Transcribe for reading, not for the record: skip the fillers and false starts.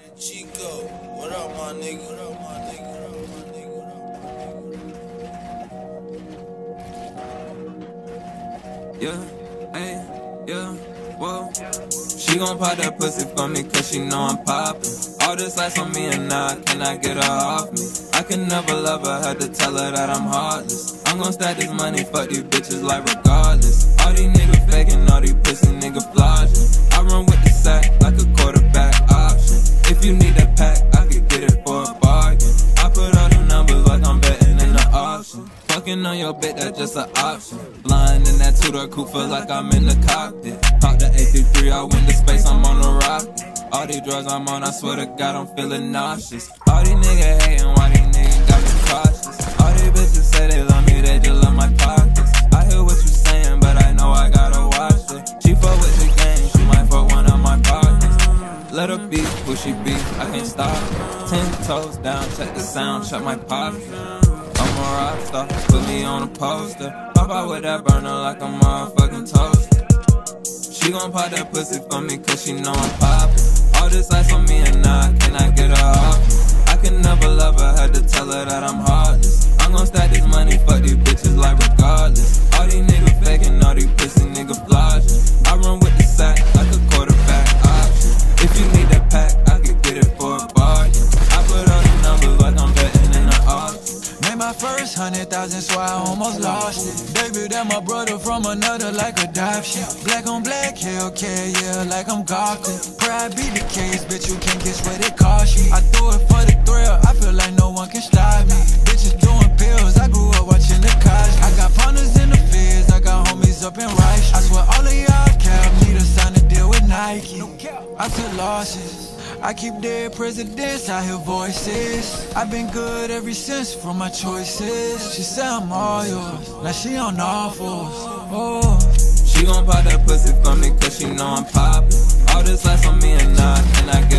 Chico, what up, my nigga? What up, my nigga? What up, my nigga? What up, my nigga? Yeah, hey, yeah, whoa. She gon' pop that pussy for me cause she know I'm poppin'. All this ice on me and now can I get her off me? I can never love her, had to tell her that I'm heartless. I'm gon' stack this money, fuck these bitches like regardless. All these niggas faking, all these pussy niggas flogging. I run with the sack like a quarterback option. If you need that pack, I could get it for a bargain. I put all the numbers like I'm betting in the auction. Fucking on your bit, that's just an option. Flying in that two-door coupe, feel like I'm in the cockpit. Pop the A33, I went to space, I'm on a rocket. All these drugs I'm on, I swear to God, I'm feeling nauseous. All these niggas hating, why these niggas got me cautious? All these bitches say they love me, they just love my pockets. I hear what you saying, but I know I gotta watch it. She fuck with the game, she might fuck one of my pockets. Let her be who she be, I can't stop her. 10 toes down, check the sound, check my pocket. I'm a rock star, put me on a poster. Pop out with that burner like a motherfucking toaster. She gon' pop that pussy for me cause she know I'm poppin'. All this ice on me and now can I get her off me? I can never love her, had to tell her that I'm heartless. I'm gon' stack this money, fuck these bitches like regardless. All these niggas faking, all these pussy niggas flogging. I run with the sack like a quarterback option. If you need that pack, I could get it for a bargain. I put all the numbers like I'm betting in the auction. Made my first 100,000, so I almost lost it. Baby, that my brother from another like adoption. Black on black, Hellcat, yeah, like I'm Gawker. Pride be the case, bitch, you can't guess what it cost me. I do it for the thrill, I feel like no one can stop me. Bitches doing pills, I grew up watching the Cosby. I got partners in the feds, I got homies up in Rice. I swear all of y'all cap need a sign to deal with Nike. I took losses, I keep dead presidents, I hear voices. I've been good ever since from my choices. She said I'm all yours, now she on all fours. Oh. She gon' pop that pussy for me cause she know I'm poppin'. All this ice on me and now can I get